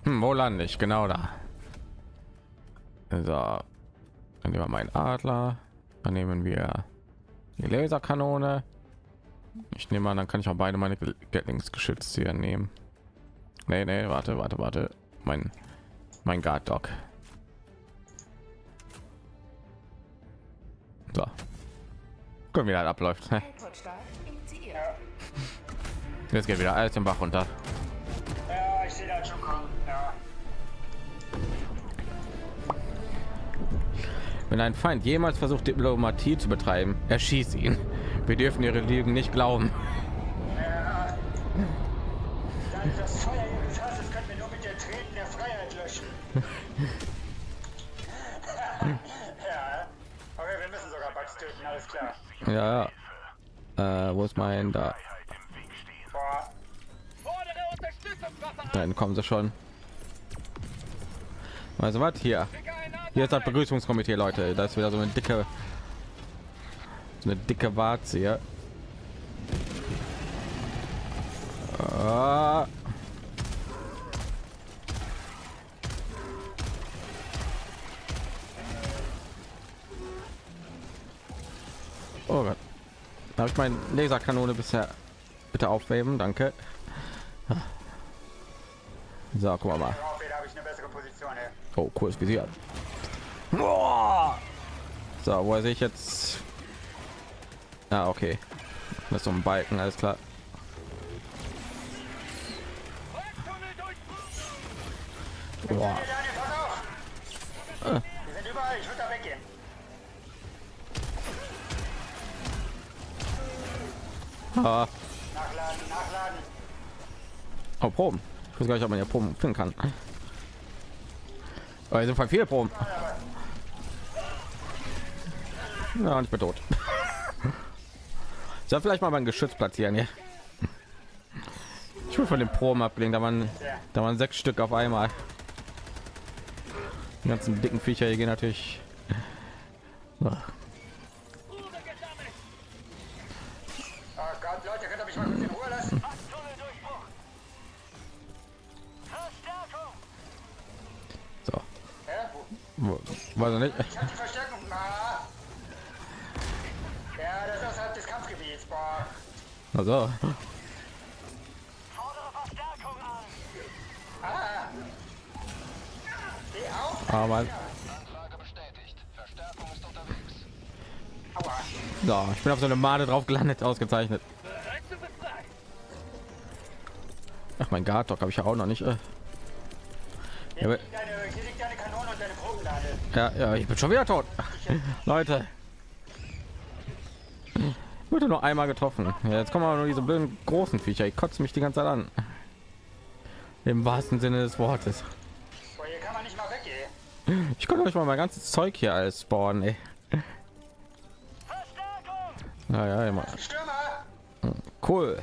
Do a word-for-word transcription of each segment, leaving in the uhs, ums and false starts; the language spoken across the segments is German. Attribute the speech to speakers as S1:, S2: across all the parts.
S1: Hm, wo lande ich? Genau da. So, dann nehmen wir meinen Adler. Dann nehmen wir die Laserkanone. Ich nehme an, dann kann ich auch beide meine Gatlingsgeschütze hier nehmen. Nee, nee, warte, warte, warte. Mein mein Guard Dog. So. Gucken, wie das abläuft. Jetzt geht wieder alles den Bach runter.
S2: Ja, ich sehe das schon kommen. Ja.
S1: Wenn ein Feind jemals versucht, Diplomatie zu betreiben, erschieß ihn. Wir dürfen ihre Lügen nicht glauben.
S2: Ja. Dann das Feuer ihres Hasses können wir nur mit der Treten der Freiheit löschen. Ja. Okay, wir müssen sogar Bugs töten, alles klar.
S1: Ja. Äh, wo ist mein da?
S2: Boah.
S1: Dann kommen sie schon. Also was hier? Hier ist das Begrüßungskomitee, Leute. Da ist wieder so eine dicke, so eine dicke Warze hier. Ah. Oh Gott. Habe ich meine Laserkanone bisher? Bitte aufheben, danke. So, guck mal.
S2: Darauf habe ich eine bessere Position hier.
S1: Oh, cooles Visier. So, wo sehe ich jetzt? Ah, okay. Das ist so ein Balken, alles klar. Boah.
S2: Wir sind überall, ich würde da weggehen.
S1: Ah.
S2: Nachladen, nachladen.
S1: Oh, Proben. Ich weiß gar nicht, ob man ja Proben finden kann. Aber hier sind voll viele Proben. Ja, und ich bin tot. Ich soll vielleicht mal mein Geschütz platzieren hier. Ich will von den Proben ablegen, da waren da waren sechs Stück auf einmal. Die ganzen dicken Viecher hier gehen natürlich.
S2: Oh Gott, Leute, könnt ihr mich mal kurz in Ruhe lassen?
S1: So.
S2: Ja,
S1: Wo, weiß ich nicht.
S2: ich hab die Verstärkung. Ah. Ja, das ist außerhalb des Kampfgebiets. Boah.
S1: Also.
S2: Ah. Steh auf.
S1: Aber mal.
S3: Anfrage bestätigt. Verstärkung ist unterwegs.
S2: Aua.
S1: So, ich bin auf so eine Made drauf gelandet, ausgezeichnet. Ach, mein Guard Dog habe ich ja auch noch nicht. Äh.
S2: Hier liegt deine, hier liegt deine Kanone und deine Probenlade.
S1: Ja, ja, ich bin schon wieder tot. Leute. Ich wurde nur einmal getroffen. Ja, jetzt kommen aber nur diese blöden großen Viecher. Ich kotze mich die ganze Zeit an. Im wahrsten Sinne des Wortes.
S2: Boah, hier kann man nicht mal weggehen.
S1: Ich konnte euch mal mein ganzes Zeug hier alles spawnen, ey. Naja, immer.
S2: Stürmer.
S1: Cool.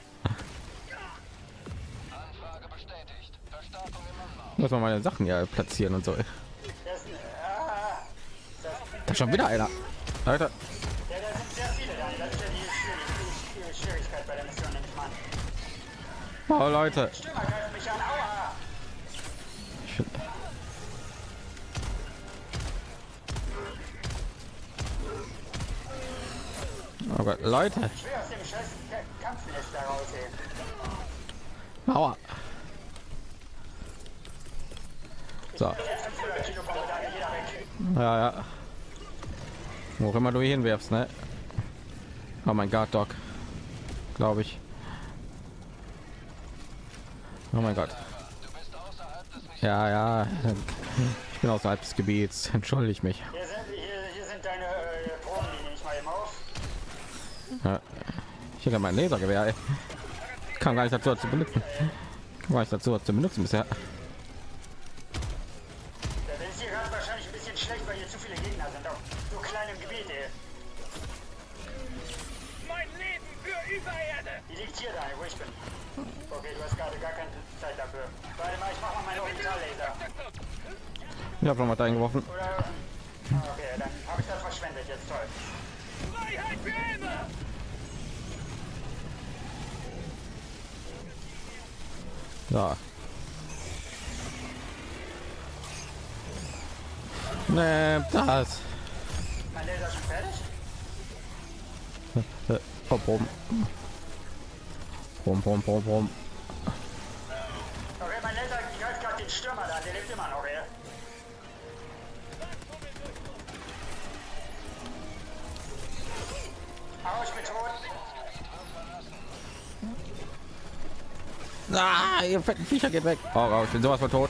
S3: Anfrage bestätigt. Verstärkung im Anbau.
S1: Muss man meine Sachen ja platzieren und so.
S2: Das, ah, das,
S1: Da ist schon wieder einer. Alter.
S2: ja, da sind sehr viele da. Das ist ja die, Schwierig die Schwierigkeit bei der Mission, nehme ich mal an.
S1: Oh, Leute.
S2: Stürmer greifen mich an. Aua.
S1: Ich, oh Gott, Leute.
S2: Ich will aus dem scheiß Kampfnest da raussehen.
S1: Aua. So.
S2: Jetzt fünfhundert Kilo Bombe da, jeder weg.
S1: Ja, ja. Wo auch immer du ihn hinwerfst, ne? Oh mein Guard Dog. Glaube ich. Oh mein Gott. Ja, ja. Ich bin außerhalb des Gebiets. Entschuldige ich mich.
S2: Hier sind, hier, hier sind deine äh, Proben, die nehme ich mal eben auf.
S1: Ja. Hier kann mein Lasergewehr. Ey. Kam gar nicht dazu zu benutzen. Kam gar nicht dazu zu benutzen bisher.
S2: Da ist hier gerade wahrscheinlich ein bisschen schlecht, weil hier zu viele Gegner sind auf so kleinem Gebiet, ey.
S4: Mein Leben für Übererde!
S2: Die liegt hier da, wo ich bin. Okay, du hast gerade gar keine Zeit dafür. Warte mal, ich mach mal meinen Orbital-Laser.
S1: Ich habe noch mal eingeworfen.
S2: Oder... Ah, okay, dann habe ich das verschwendet, jetzt toll.
S4: Freiheit für immer!
S1: Ja. Ne, das.
S2: Mein Laser ist schon fertig?
S1: Oh, Prom. Prom, Prom, Prom, Prom.
S2: Okay, mein Laser greift gerade den Stürmer da, der lebt immer noch, ey. Au, ich bin tot.
S1: Ah, ihr fetten Viecher geht weg. Oh, oh, ich bin sowas von tot.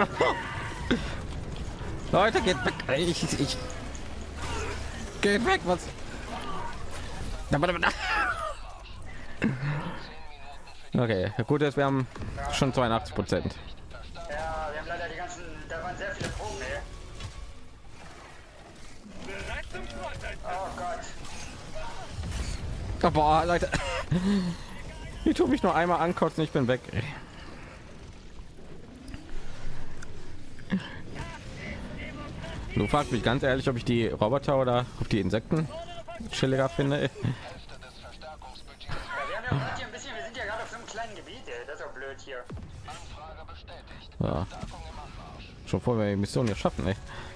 S1: Leute, geht weg. Ich, ich. Geht weg, was? Okay, gut ist, wir haben schon zweiundachtzig Prozent.
S2: Ja, wir haben leider die ganzen, da waren sehr viele Proben, ey.
S4: Bereit zum Vorteil.
S2: Oh Gott.
S1: Oh, boah, Leute. Ich tue mich nur einmal ankotzen, ich bin weg. Du fragst mich ganz ehrlich, ob ich die Roboter oder ob die Insekten chilliger finde.
S2: Ja, wir haben ja gerade hier ein bisschen, wir sind ja gerade auf so einem kleinen Gebiet, ey. Das ist auch blöd hier.
S3: Anfrage bestätigt.
S1: Ja.
S3: Verstärkung im Anmarsch.
S1: Schon vor wir die Mission hier schaffen, ey.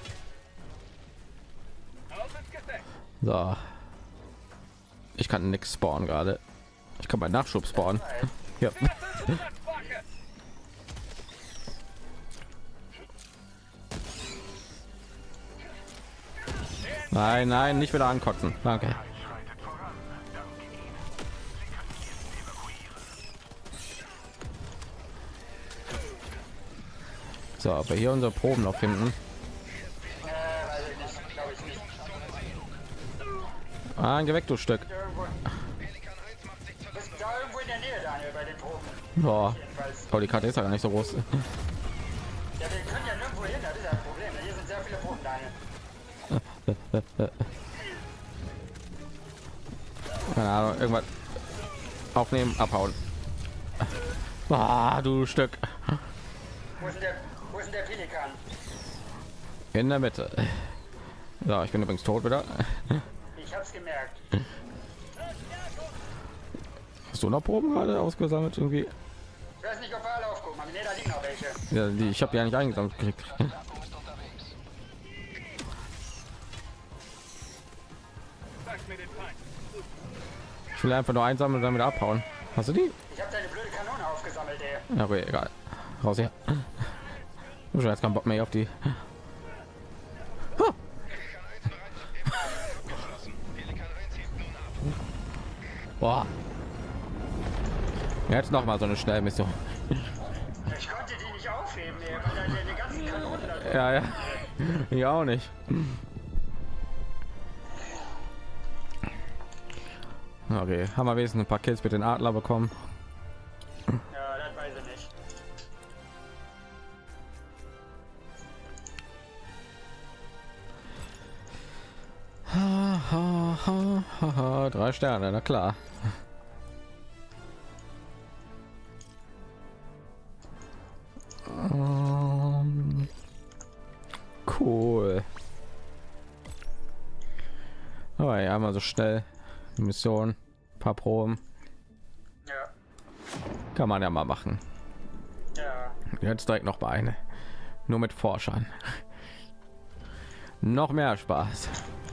S4: Auf ins Gefecht.
S1: So. Ich kann nichts spawnen gerade. Ich kann meinen Nachschub spawnen. Ja.
S4: Attacke.
S1: Nein, nein, nicht wieder ankotzen. Danke. So, aber hier unsere Proben noch finden.
S2: Äh, weiß ich nicht, glaube ich nicht.
S1: Ah, geh weg, du Stück.
S2: Irgendwo. Bist da irgendwo in der Nähe, Daniel, bei den Proben.
S1: Boah.
S2: Jedenfalls.
S1: Oh, die Karte ist ja gar nicht so groß.
S2: Ja, wir können ja nirgendwo hin, das ist ja ein Problem. Hier sind sehr viele Proben, Daniel.
S1: Keine Ahnung, irgendwas aufnehmen, abhauen. Ah, du Stück.
S2: Wo ist denn der, wo ist denn der Pelikan?
S1: In der Mitte. So, ich bin übrigens tot wieder.
S2: Ich hab's gemerkt.
S1: Hast du noch Proben gerade ausgesammelt irgendwie?
S2: Ich weiß nicht, ob wir alle aufgucken, aber nee, da liegen noch welche.
S1: Ja, die, ich habe die ja nicht eingesammelt gekriegt.
S3: Verstärkung ist unterwegs.
S4: Zeig mir den Feind.
S1: Ich will einfach nur einsammeln und dann wieder abhauen. Hast du die?
S2: Ich hab deine blöde Kanone aufgesammelt, ey.
S1: Ja, okay, egal. Raus hier. Ich hab schon jetzt keinen Bock mehr auf die. Huh. Boah. Jetzt noch mal so eine Schnellmission.
S2: Ich konnte die nicht aufheben, ey, weil da die ganzen Kanonen da drin.
S1: Ja, ja. Ich auch nicht. Okay, haben wir wenigstens ein paar Kills mit den Adler bekommen.
S2: Ja, das weiß ich nicht.
S1: Ha, ha, ha, ha, ha. Drei Sterne, na klar. Um, cool. Aber ja, mal so schnell die Mission, paar Proben
S2: Ja,
S1: kann man ja mal machen.
S2: ja.
S1: Jetzt direkt noch bei eine, nur mit Forschern. Noch mehr Spaß.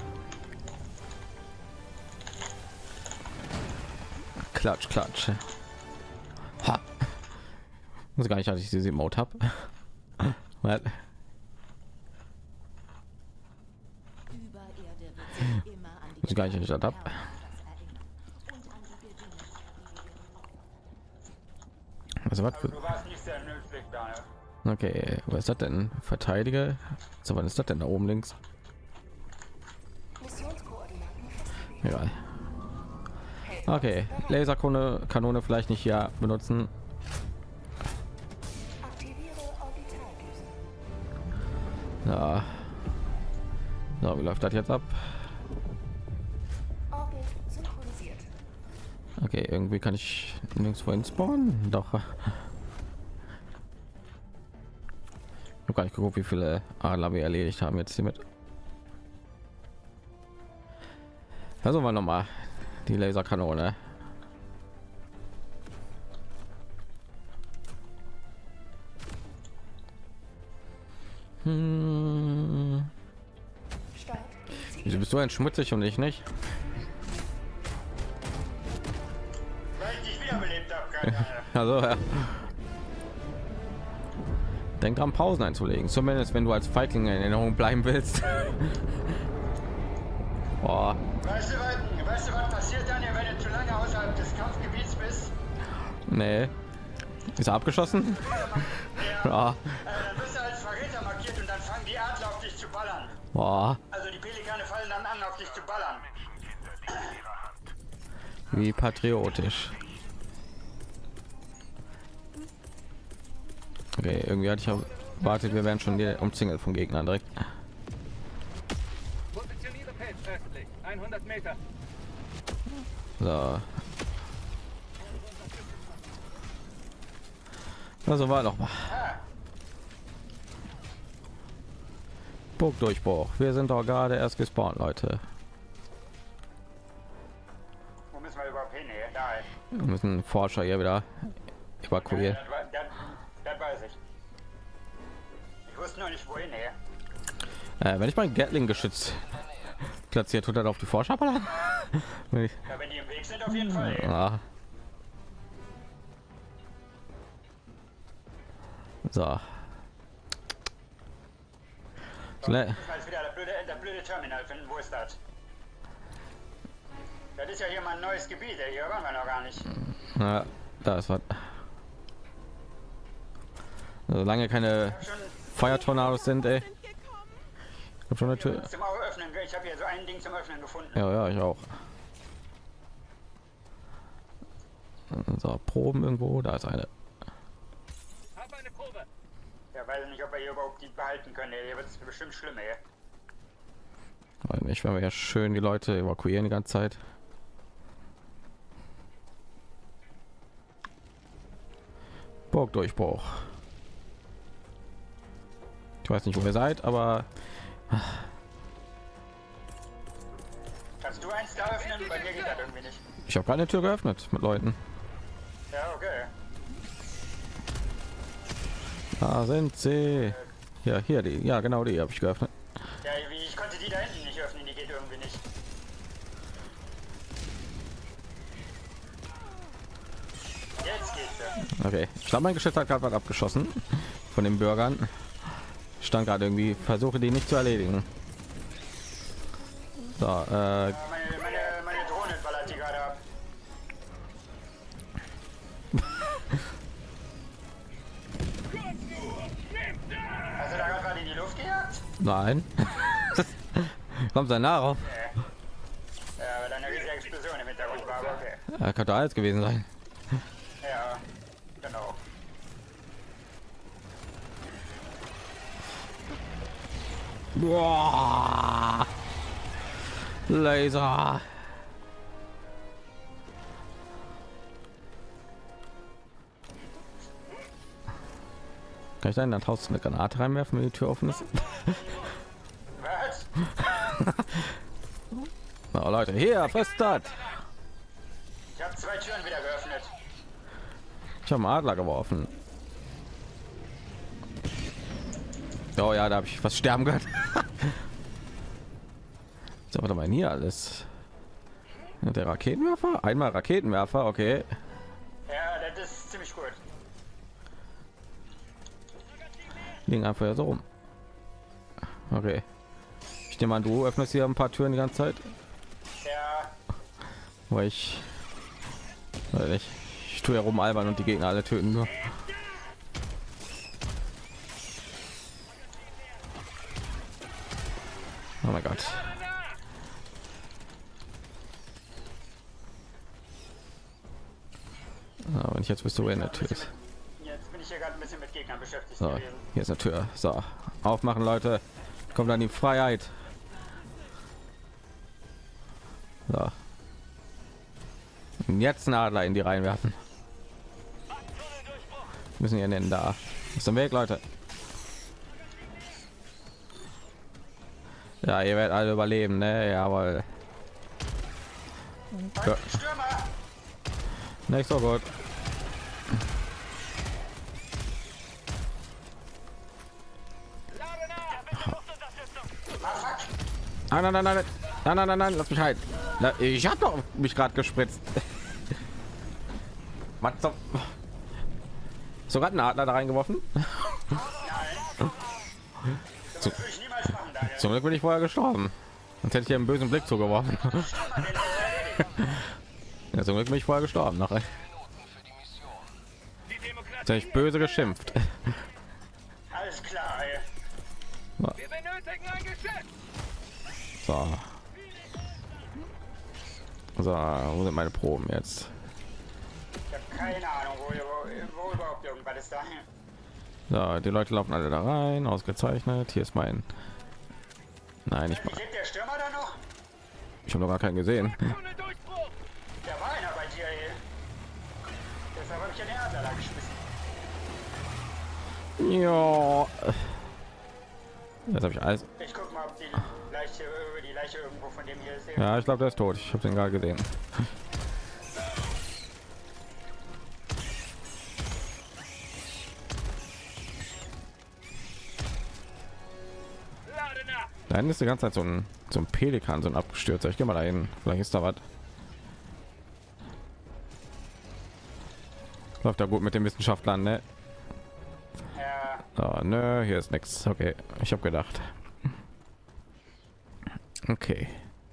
S1: Klatsch, klatsch. Ha. Muss gar nicht, dass ich diese Mode habe.
S5: Über Erde wird sich immer an die
S1: Muss gar nicht, dass ich das habe. Also was für...
S2: Du warst nicht sehr nützlich, Daniel.
S1: Okay, was ist das denn? Verteidige. So, was ist das denn da oben links? Egal. Okay, Laserkanone Kanone vielleicht nicht hier benutzen. Ja. So, wie läuft das jetzt ab? Okay, irgendwie kann ich nirgendwo hin spawnen. Doch. Ich habe gar nicht geguckt, wie viele Adler wir erledigt haben jetzt hiermit. Versuchen wir noch mal die Laserkanone. Hm. Wieso bist du ein schmutzig und ich nicht?
S2: Weil ich dich wiederbelebt habe, keine Ahnung.
S1: Also ja. Denk dran, Pausen einzulegen, zumindest wenn du als Feigling in Erinnerung bleiben willst. Boah.
S2: Weißt du, was, weißt du, was passiert, Daniel, wenn du zu lange außerhalb des Kampfgebiets bist?
S1: Nee. Ist er abgeschossen?
S2: Ja.
S1: Ja.
S2: Äh, dann wirst du als Verräter markiert und dann fangen die Adler auf dich zu ballern.
S1: Boah.
S2: Also die Pelikane fallen dann an, auf dich zu ballern.
S1: Wie patriotisch. Okay, irgendwie hatte ich erwartet, wir werden schon hier umzingelt von Gegnern direkt.
S4: Positioniere Feld östlich. hundert Meter.
S1: So. Also war noch mal. Burgdurchbruch. Wir sind doch gerade erst gespawnt, Leute.
S2: Wo müssen wir überhaupt hin? Hier? Da.
S1: Wir müssen Forscher hier wieder evakuieren.
S2: Das, war- das, das weiß ich. Ich wusste noch nicht, wohin. Hier.
S1: Äh, wenn ich mein Gatling-Geschütz platziert, tut er auf die Forscher ballern? Wenn ich-
S2: Ja, wenn die im Weg sind, auf jeden Fall. Hier.
S1: Ah. So.
S2: So,
S1: Le-
S2: ich muss mal jetzt wieder das blöde, das blöde Terminal finden. Wo ist das? Das ist ja hier mal ein neues Gebiet. Ey. Hier waren wir noch gar nicht.
S1: Na, da ist was. Solange keine
S2: Ich hab schon
S1: Feuertornados sind, ey. Ich hab schon eine Tür.
S2: zum Öffnen. Ich habe hier so ein Ding zum Öffnen gefunden.
S1: Ja, ja, ich auch. So, Proben irgendwo, da ist eine.
S4: Hab eine Probe.
S2: Ja, weiß ich nicht, ob wir hier überhaupt die behalten können. Ey. Hier wird es bestimmt schlimm. Ey.
S1: Weil nicht, wenn wir ja schön die Leute evakuieren die ganze Zeit. Burgdurchbruch. Ich weiß nicht, wo ihr seid, aber
S2: Kannst du eins da öffnen? Bei mir geht das irgendwie nicht.
S1: ich habe keine Tür geöffnet mit Leuten.
S2: Ja, okay.
S1: Da sind sie. Ja, hier die. Ja, genau die habe ich geöffnet.
S2: Ja, wie- ich konnte die da hinten nicht öffnen. Die geht irgendwie nicht. Jetzt geht's ja.
S1: Okay, ich glaube, mein Geschütz hat gerade was abgeschossen von den Bürgern. Stand gerade irgendwie, versuche die nicht zu erledigen. So, äh,
S2: Ja, meine, meine, meine Drohne ballert die gerade ab. Hast du da gerade in die Luft gejagt?
S1: nein. Kommt sein nah rauf.
S2: Ja, weil da eine riesige Explosion im Hintergrund war, aber okay.
S1: Ja, könnte alles gewesen sein.
S2: Ja, genau.
S1: Boah. Laser. Kann ich da in das Haus eine Granate reinwerfen, wenn die Tür offen ist?
S2: Was?
S1: Na, Leute, hier, fest das.
S2: Ich habe zwei Türen wieder geöffnet.
S1: Ich habe einen Adler geworfen. Oh ja, da habe ich fast sterben gehört. So, warte mal, hier alles. Der Raketenwerfer? Einmal Raketenwerfer, okay.
S2: Ja, das ist ziemlich gut.
S1: Liegen einfach ja so rum. Okay. Ich nehme an, du öffnest hier ein paar Türen die ganze Zeit.
S2: Ja,
S1: Weil ich... Weil ich, ich tue ja rum albern und die Gegner alle töten nur. Oh mein Gott. Ja, wenn ich jetzt bist du in der Tür ist.
S2: jetzt bin ich hier gerade ein bisschen mit Gegnern beschäftigt
S1: So,
S2: gewesen.
S1: hier ist eine Tür. So, aufmachen, Leute. Kommt dann die Freiheit. So. Und jetzt einen Adler in die reinwerfen. Müssen wir nennen da. Ist im Weg, Leute. Ja, ihr werdet alle überleben, ne? Jawohl. Ja.
S2: Stürmer!
S1: Nicht so gut.
S2: Ah, fuck!
S1: Nein, nein, nein, nein, nein, nein, nein, nein, lass mich halten. Na, ich habe doch mich gerade gespritzt. Was so? Sogar einen Adler da reingeworfen.
S2: Das würde ich niemals machen, Daniel.
S1: Zum Glück bin ich vorher gestorben. Sonst hätte ich hier einen bösen Blick zugeworfen. Ja, zum Glück bin ich vorher gestorben. Nachher
S4: Die Demokratie.
S1: hätte ich böse geschimpft.
S2: Alles klar, ey.
S4: Wir benötigen ein Geschäft.
S1: So. So, wo sind meine Proben jetzt?
S2: Ich habe keine Ahnung, wo, wo, wo überhaupt irgendwas ist da.
S1: So, die Leute laufen alle da rein, ausgezeichnet. Hier ist mein. Nein, ich,
S2: Lebt der Stürmer da noch?
S1: ich habe noch gar keinen gesehen.
S4: Tunnel-Durchbruch.
S2: Der war einer bei dir, ey. Deshalb habe ich ja den Adler da geschmissen.
S1: Ja. Jetzt habe ich alles.
S2: Ich guck mal, ob die Leiche, die Leiche irgendwo von dem hier ist.
S1: Ja, ich glaube, der ist tot. Ich habe den gerade gesehen.
S4: Lade nach.
S1: Da hinten ist die ganze Zeit so ein, so ein Pelikan, so ein abgestürzt. Ich gehe mal dahin. Vielleicht ist da was. Läuft da gut mit den Wissenschaftlern, ne?
S2: Ja,
S1: Oh, nö, hier ist nichts. Okay, ich habe gedacht. Okay.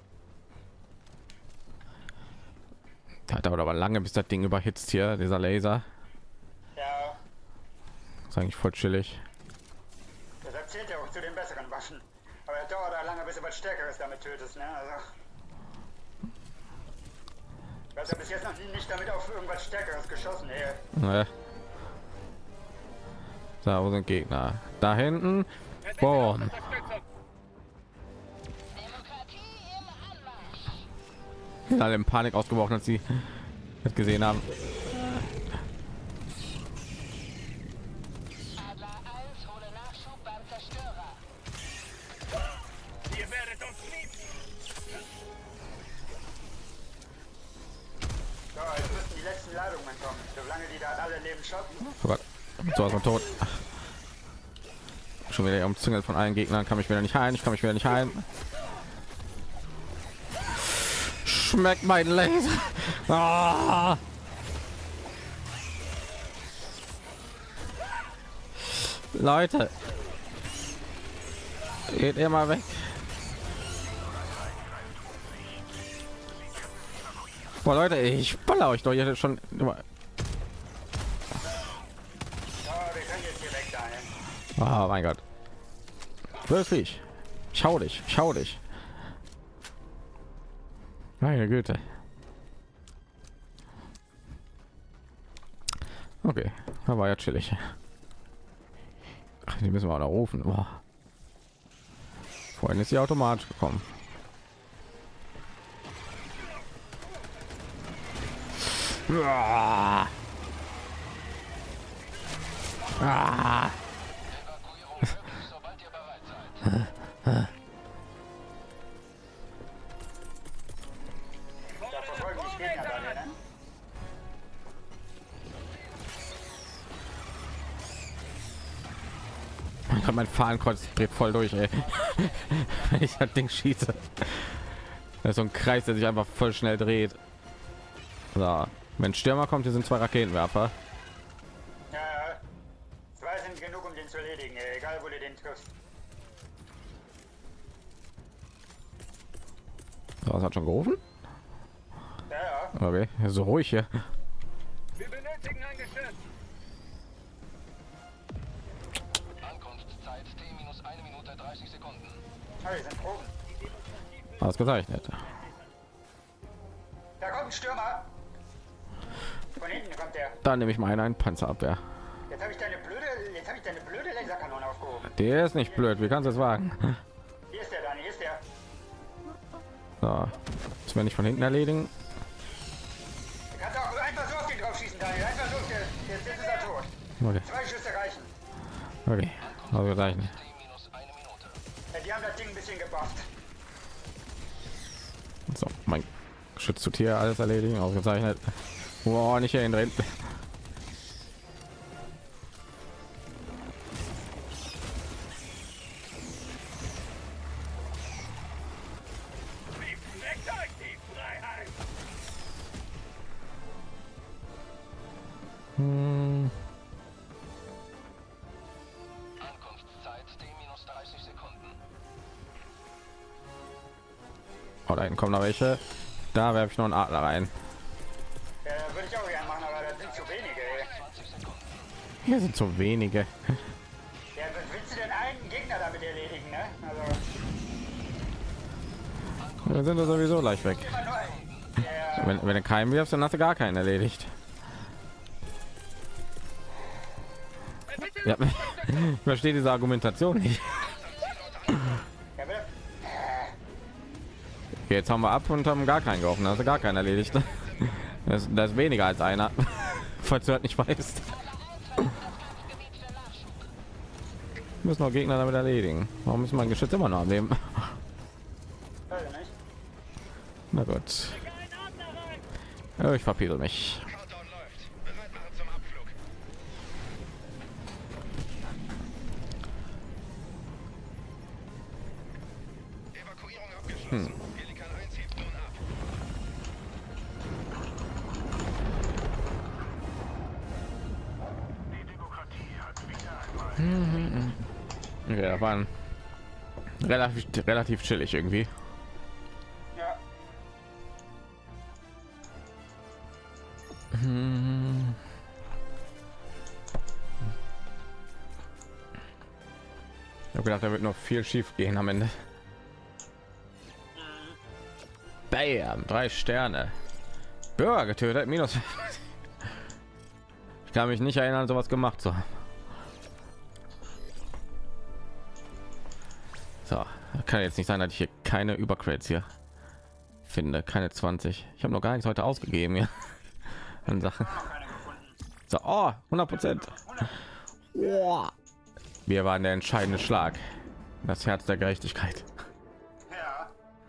S1: Da dauert aber lange, bis das Ding überhitzt hier, dieser Laser.
S2: ja.
S1: Ist eigentlich voll chillig.
S2: Das erzählt ja auch zu den besseren Waffen. Aber es dauert auch lange, bis du was Stärkeres damit tötest, ne? Also. Du hast ja bis jetzt noch nicht damit auf irgendwas Stärkeres geschossen, ey.
S1: Ne. Da, wo sind Gegner? Da hinten. Boom.
S4: Unterstützung.
S1: Sind alle in Panik ausgebrochen, als sie das gesehen haben.
S3: Adler eins, hole Nachschub beim Zerstörer.
S4: Ihr werdet uns lieben.
S2: So, jetzt müssen die letzten Ladungen kommen. Solange die da alle leben schotten.
S1: Oh Gott. So, ist man tot. Schon wieder umzingelt von allen Gegnern. Kann mich wieder nicht heilen. Ich kann mich wieder nicht heilen. Schmeckt mein Laser. Ah! Leute, geht immer weg. Boah, Leute, ich baller euch doch hier schon immer.
S2: So, wir können jetzt hier weg, Daniel.
S1: Oh mein Gott. Wirklich. Schau dich, schau dich. Meine Güte. Okay, da war ja chillig. Ach, die müssen wir auch noch rufen. Boah. Vorhin ist sie automatisch gekommen. Ah. Ah.
S3: Evakuierung möglich, sobald ihr bereit seid.
S2: Da verfolgen die Gegner, Daniel, ne?
S1: Mein Fahnenkreuz dreht voll durch, ey. Wenn ich das Ding schieße. Das ist so ein Kreis, der sich einfach voll schnell dreht. So, wenn Stürmer kommt, hier sind zwei Raketenwerfer.
S2: Ja, zwei sind genug, um den zu erledigen, ey. Egal, wo du den triffst.
S1: So, das hat schon gerufen.
S2: Ja, ja.
S1: Okay, so ruhig hier.
S4: Wir benötigen ein Geschäft.
S3: Ankunftszeit T minus eine Minute dreißig Sekunden.
S2: Oh, hier sind Proben.
S1: Ausgezeichnet.
S2: Da kommt ein Stürmer. Von hinten kommt der.
S1: Dann nehme ich mal einen Panzerabwehr.
S2: Jetzt habe ich deine blöde, jetzt habe ich deine blöde Laserkanone aufgehoben.
S1: Der ist nicht blöd. Wie kannst du es wagen?
S2: Hier ist der, Dani, hier ist der.
S1: So, das werde ich von hinten erledigen.
S2: Du kannst auch einfach so auf den drauf schießen, Daniel. Einfach so, der, jetzt ist er tot.
S1: Okay,
S2: Zwei Schüsse reichen.
S1: okay, ausgezeichnet.
S3: T minus eine Minute.
S2: Ja, die haben das Ding ein bisschen gebufft.
S1: So, mein Schütz zu Tier alles erledigen, ausgezeichnet. Wow, nicht hier drin. Oh, da hinten kommen noch welche. Da werfe ich noch einen Adler rein.
S2: Ja, würde ich auch gerne machen, aber da sind zu wenige. Ey.
S1: Hier sind zu wenige.
S2: Ja, willst du denn einen Gegner damit erledigen, ne? Also,
S1: Wir sind ja sowieso gleich weg.
S2: immer nur ein. Ja,
S1: Wenn, wenn du keinen wirfst, dann hast du gar keinen erledigt. Ja. Ich verstehe diese Argumentation nicht.
S2: ja, bitte.
S1: Jetzt haben wir ab und haben gar keinen geholfen, hast du gar keinen erledigt. Das, das ist weniger als einer, falls du halt nicht weißt. Wir müssen noch Gegner damit erledigen. Warum müssen wir ein Geschütz immer noch am Leben?
S2: Weiß ich nicht.
S1: Na gut. Ja, ich verpiesel mich.
S3: Countdown läuft. Bereit machen zum Abflug. Evakuierung abgeschlossen. Pelikan eins hebt nun ab.
S4: Die Demokratie hat wieder einmal.
S1: Okay, da waren relativ relativ chillig irgendwie.
S2: Ja.
S1: Ich habe gedacht, da wird noch viel schief gehen am Ende. Bam, drei Sterne. Bürger getötet, minus. Ich kann mich nicht erinnern, sowas gemacht zu haben. So, kann jetzt nicht sein, dass ich hier keine Übercrates hier finde, keine zwanzig. Ich habe noch gar nichts heute ausgegeben hier an Sachen.
S2: Keine gefunden.
S1: So, oh, hundert Prozent. Oh. Wir waren der entscheidende Schlag, das Herz der Gerechtigkeit.
S2: Ja.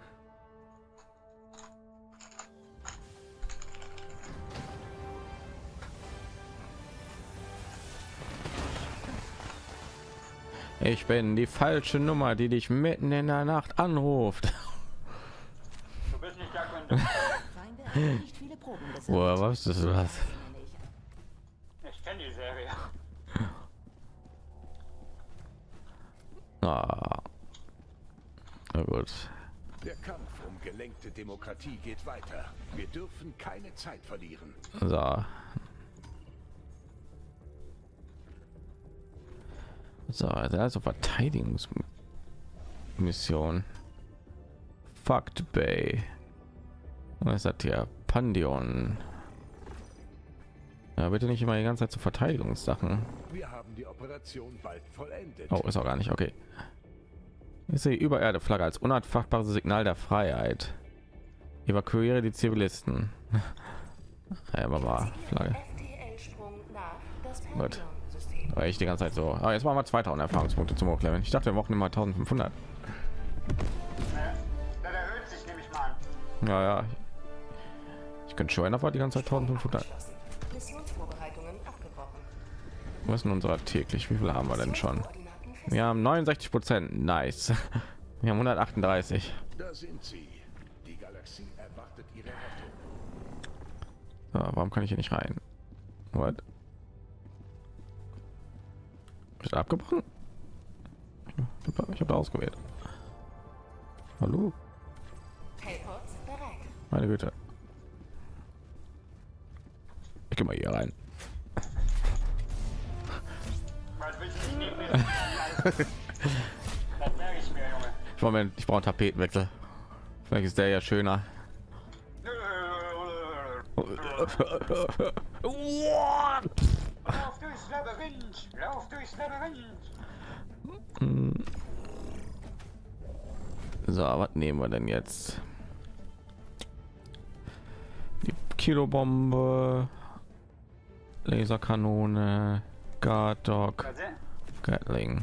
S1: Ich bin die falsche Nummer, die dich mitten in der Nacht anruft.
S2: Du bist nicht der Kunde.
S5: Feinde haben nicht viele Proben gesammelt.
S1: Woher weißt du das?
S2: Ich kenne die Serie.
S1: Ah. Na gut.
S6: Der Kampf um gelenkte Demokratie geht weiter. Wir dürfen keine Zeit verlieren.
S1: So. So, also Verteidigungsmission. Fucked Bay. Was ist das hier? Pandion. Ja, bitte nicht immer die ganze Zeit zu Verteidigungssachen.
S6: Wir haben die Operation bald vollendet.
S1: Oh, ist auch gar nicht okay. Ich sehe Übererde Flagge als unabfachbares Signal der Freiheit. Evakuiere die Zivilisten. Ja, aber war Flagge. Gut. Aber ich die ganze Zeit so. Aber jetzt machen wir zweitausend Erfahrungspunkte zum Hochleveln. Ich dachte, wir brauchen immer eintausendfünfhundert.
S2: Ja. Das erhöht sich nämlich mal an.
S1: Ja, ja. Ich könnte schon einfach die ganze Zeit eintausendfünfhundert.
S5: Missionsvorbereitungen abgebrochen.
S1: Was ist denn unserer täglich? Wie viel haben wir denn schon? Wir haben neunundsechzig Prozent. Nice. Wir haben hundertachtunddreißig.
S6: Da sind sie. Die Galaxie erwartet ihre Rettung.
S1: So, warum kann ich hier nicht rein? What? Ist abgebrochen? Ich habe da ausgewählt. Hallo?
S5: Hellpots bereit.
S1: Meine Güte. Ich gehe mal hier rein.
S2: Was willst du nicht nehmen? Das merke ich mir, Junge.
S1: Ich brauche ich brauche einen Tapetenwechsel. Vielleicht ist der ja schöner.
S2: Lauf durchs Labyrinth! Lauf durchs Labyrinth!
S1: So, was nehmen wir denn jetzt? Die Kilobombe, Laserkanone, Guard Dog,
S2: Was denn?
S1: Gatling.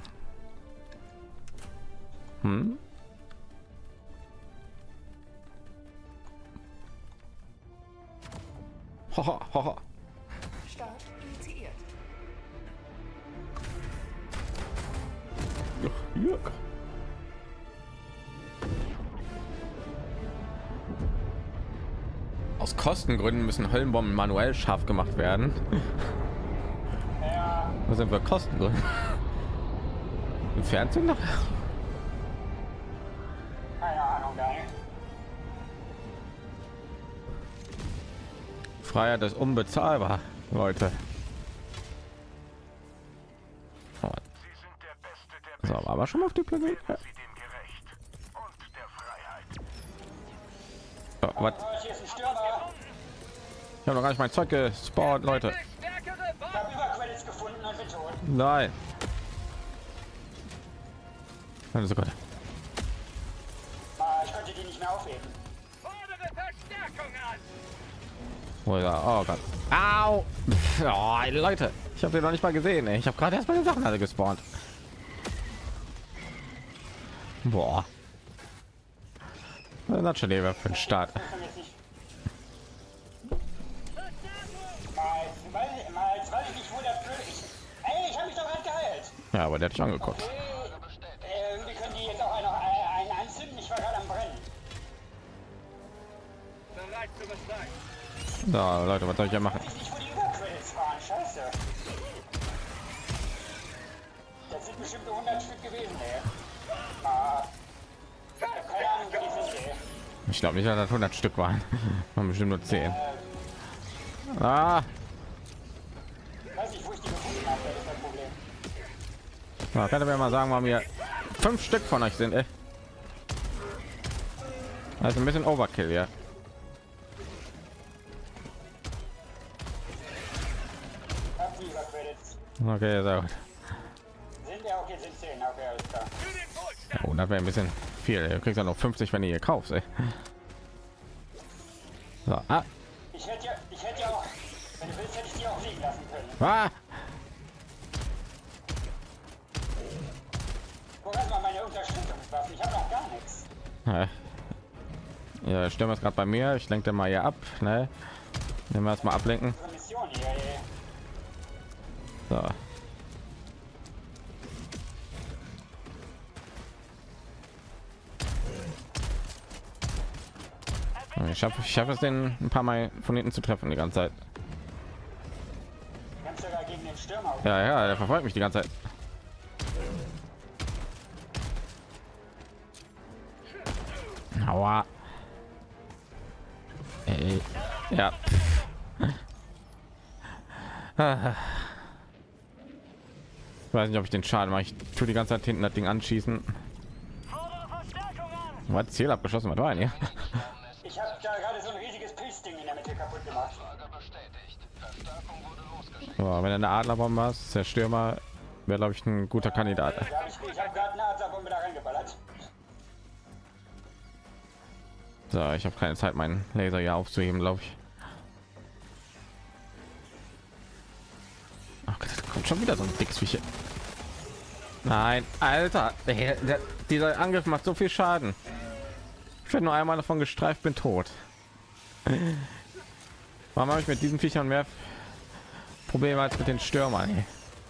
S1: Hm? Haha, haha.
S5: Start initiiert.
S1: Ja. Aus Kostengründen müssen Höllenbomben manuell scharf gemacht werden.
S2: Ja,
S1: Was sind wir Kostengründe? Ein Fernzünder?
S2: keine Ahnung, geil.
S1: Freiheit ist unbezahlbar, Leute. Oh.
S4: Sie sind der Beste der
S1: So, aber schon mal auf die Planeten.
S4: Sie dem gerecht. Und der Freiheit.
S1: So, was?
S2: Oh, hier ist ein Stürmer.
S1: Ich habe noch gar nicht mein Zeug gespawnt, Leute.
S2: Ich habe Übercredits gefunden und bin tot.
S1: Nein. Eine Sekunde.
S2: Ah, ich konnte die nicht mehr aufheben.
S1: Oh, ja. Oh Gott. Au. Oh, Leute, ich habe den noch nicht mal gesehen. Ey. Ich habe gerade erst mal die Sachen alle gespawnt. Boah. Das hat schon lieber für den Start.
S2: Das kann jetzt nicht. Mal, mal, mal, jetzt weiß ich nicht, wo der blöde ist. Ey, ich habe mich doch gerade geheilt.
S1: Ja, aber der hat schon angeguckt.
S2: Äh, irgendwie können die jetzt auch einen, einen anzünden. Ich war gerade am Brennen.
S1: So, Leute, was soll ich ja machen?
S2: Ich weiß nicht, wo die Übercredits waren. Scheiße. Das sind bestimmt nur hundert Stück gewesen, ey. Ah. Ich hab keine Ahnung, wie die sind, ey.
S1: Ich glaube nicht, dass das hundert Stück waren. Waren bestimmt nur zehn. Ah,
S2: Ich weiß nicht, wo ich die gefunden habe. Das ist das Problem.
S1: na, kann er mir mal sagen, warum wir fünf Stück von euch sind, ey. Also ein bisschen Overkill, ja.
S2: Hab die Übercredits.
S1: Okay, sehr gut.
S2: Sind ja okay, sind zehn. Okay, alles klar.
S1: Oh, das wäre ein bisschen viel. Du kriegst ja noch fünfzig, wenn ihr hier kauft, ey. So, ah,
S2: Ich hätte ja, ich hätte ja auch, wenn du willst, hätte ich die auch liegen lassen können.
S1: ah.
S2: Guck erst mal meine Unterstützungswaffen. Ich habe noch gar nichts.
S1: Ja, ja stellen wir es gerade bei mir. Ich lenke mal hier ab, ne? Nehmen wir erstmal ablenken.
S2: So eine Mission hier, ey.
S1: So. Ich schaffe ich schaffe es, den ein paar Mal von hinten zu treffen die ganze Zeit.
S2: Du kannst sogar gegen den Stürmer.
S1: Ja, ja, der verfolgt mich die ganze Zeit. Aua. Ey. Ja. Ah. Ich weiß nicht, ob ich den Schaden mache. Ich tue die ganze Zeit hinten das Ding anschießen. Was? Ziel abgeschossen? Was war denn hier?
S2: Ich habe da gerade so ein riesiges Pilzding in der Mitte kaputt gemacht.
S3: Bestätigt. Verstärkung wurde losgeschickt.
S1: So, wenn er eine Adlerbombe hast, der Stürmer wäre, glaube ich, ein guter Kandidat.
S2: Da hab ich ich habe gerade eine Adlerbombe da reingeballert.
S1: So, ich habe keine Zeit, meinen Laser hier aufzuheben, glaube ich. Ach Gott, da kommt schon wieder so ein dickes Viech. Nein, Alter, der, der, dieser Angriff macht so viel Schaden. Ich werde nur einmal davon gestreift, bin tot. Warum habe ich mit diesen Viechern mehr Probleme als mit den Stürmern? Ey?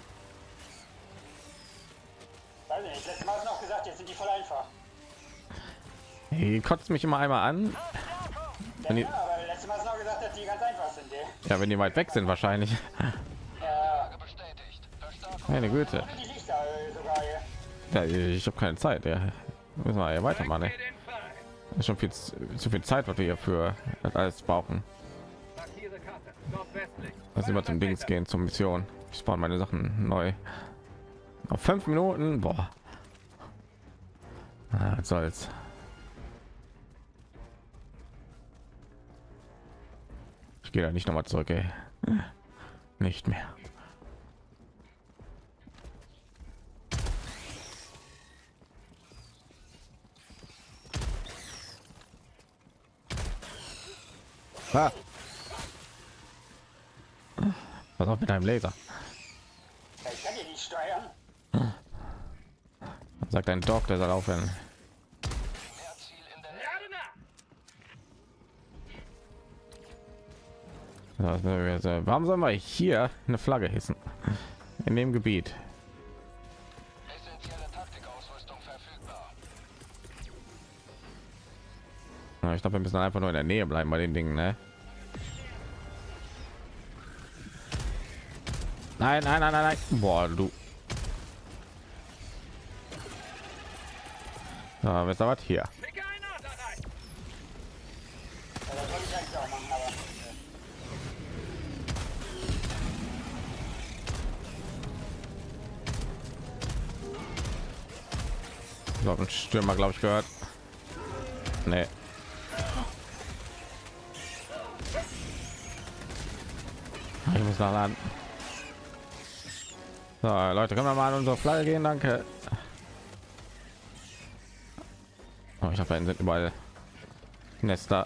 S2: Weiß nicht, letztes Mal hast du noch gesagt, jetzt sind die voll einfach.
S1: Die kotzt mich immer einmal an. Wenn die,
S2: Ja, aber letztes Mal hast du noch gesagt, dass die ganz einfach sind, ey.
S1: ja, wenn die weit weg sind, wahrscheinlich.
S2: Ja,
S3: Bestätigt. Verstärkung.
S1: Meine Güte.
S2: die Lichter äh, sogar hier.
S1: Ja, ich habe keine Zeit. Ja. Müssen wir ja weitermachen. Ey. Das ist schon viel zu, zu viel Zeit, was wir hier für das alles brauchen. Lass immer zum Dings gehen, zur Mission. Ich spawn meine Sachen neu. Auf fünf Minuten. Boah. Ah, was soll's. Ich gehe da nicht noch mal zurück, ey. Nicht mehr. Ah. Was auch mit einem Laser?
S2: Ich kann die nicht steuern.
S1: Sagt ein Dog, der soll aufhören.
S3: Ziel in der
S1: Also, warum sollen wir hier eine Flagge hissen? In dem Gebiet.
S3: essentielle Taktikausrüstung verfügbar.
S1: Ja, ich glaube, wir müssen einfach nur in der Nähe bleiben bei den Dingen, ne? Nein, nein, nein, nein, nein. Boah, du. Ja, wisst ihr was hier?
S2: Ja, das wollte ich eigentlich auch machen, aber.
S1: Ich glaube, ein Stürmer, glaube ich, gehört. Nee. Ich muss nachladen. So, Leute, können wir mal an unsere Flagge gehen? Danke. Oh, ich habe, da sind überall Nester.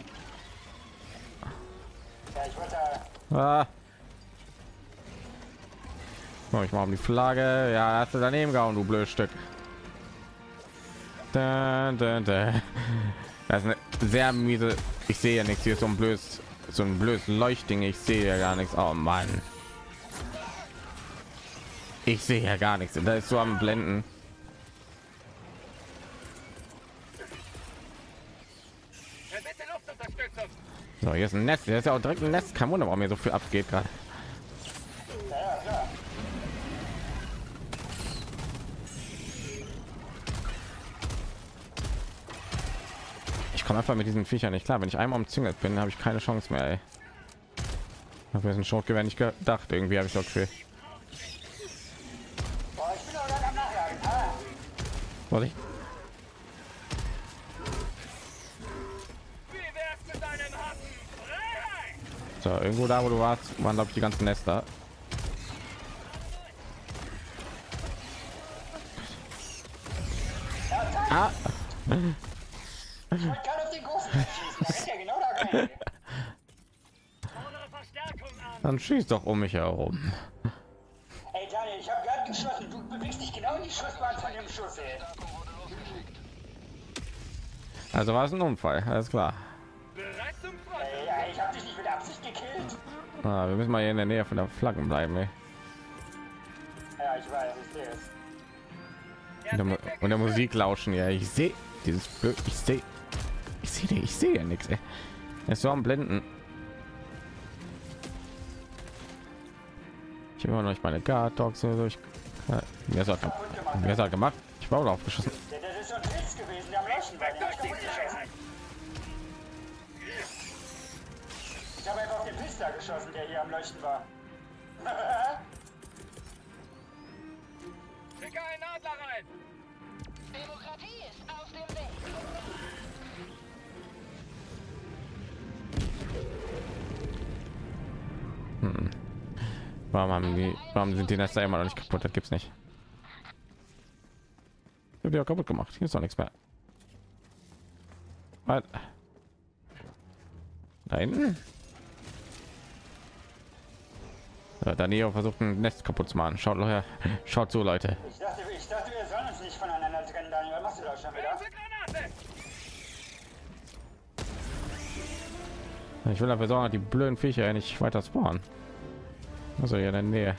S2: Ja, ich wollte...
S1: Ah. Oh, ich mache um die Flagge. Ja, hast du daneben gehauen, du blödes Stück. Da, da, da. Das ist eine sehr miese. Ich sehe ja nichts. Hier ist so ein blödes, so ein blödes Leuchtding. Ich sehe ja gar nichts. Oh Mann. Ich sehe ja gar nichts. Da ist so am Blenden. So, hier ist ein Nest. Der ist ja auch direkt ein Nest. Kein Wunder, warum mir so viel abgeht gerade.
S2: Ja, klar.
S1: Ich komme einfach mit diesen Viechern nicht klar. Wenn ich einmal umzingelt bin, habe ich keine Chance mehr. Ey. Dafür ist ein Schrotgewehr nicht gedacht. Irgendwie habe ich so Gefühl.
S2: Boah, ich bin doch gerade am Nachladen. Ah.
S1: Vorsicht. So, irgendwo da, wo du warst, waren glaube ich die ganzen Nester. Ah.
S2: Ich wollte gerade auf den großen schießen. Da rennt ja genau da rein.
S1: Dann schieß doch um mich herum.
S2: Ey Daniel, ich habe gerade geschossen. Du bewegst dich genau in die Schussbahn von dem Schuss, ey.
S1: Also war es ein Unfall, alles klar.
S2: Ey, ja, ich habe dich nicht mit Absicht gekillt.
S1: Ah, wir müssen mal hier in der Nähe von der Flaggen bleiben. Ey.
S2: Ja, ich weiß, ich sehe es.
S1: Und, der, Mu- und der Musik lauschen. Ja, ich sehe dieses Blöd. Ich sehe, ich sehe, ich sehe ja nichts. Er ist so am Blenden. Ich habe immer noch nicht meine Guard Dogs oder so. Ich, ja, wer ist er, wer ist er gemacht? Ich war aufgeschossen.
S2: Ja, das ist so ein Blitz gewesen, der am Leuchten war. Den hab ich kaputt geschossen. Ich habe einfach auf den Pista geschossen, der hier am Leuchten war.
S3: Schicke einen Adler rein!
S5: Demokratie ist auf dem Weg.
S1: Hm. Warum haben die, warum sind die Nester immer noch nicht kaputt? Das gibt's nicht. Ich habe die auch kaputt gemacht. Hier ist doch nichts mehr. Was? Da hinten? Ja, Daniel versucht ein Nest kaputt zu machen. Schaut her. Schaut zu, Leute.
S2: Ich dachte, ich dachte, wir sollen uns nicht voneinander trennen, Daniel. Was machst du da schon wieder?
S3: Granate!
S1: Ich will dafür sorgen, dass die blöden Viecher nicht weiter spawnen. Also hier in der Nähe.